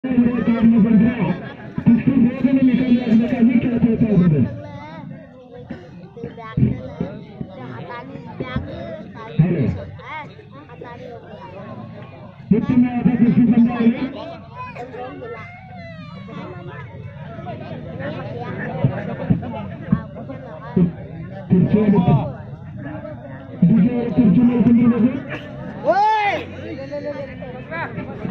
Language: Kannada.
ಕಾರಣ ಬಂದ್ರೆ ಇಷ್ಟು ಬೇಗನೆ ನಿಖಾಲಿ ಆಗಬೇಕಾಗಿ ಕೇಳ್ಕೊಳ್ತಾ ಇದ್ದಾರೆ. ಉತ್ತಮವಾದ ಕೃಷಿ ಬಂಡವಾಳ ಕುರ್ಚಿ ಮೇಲೆ ಕುಂದಿರ್ಬೋದು.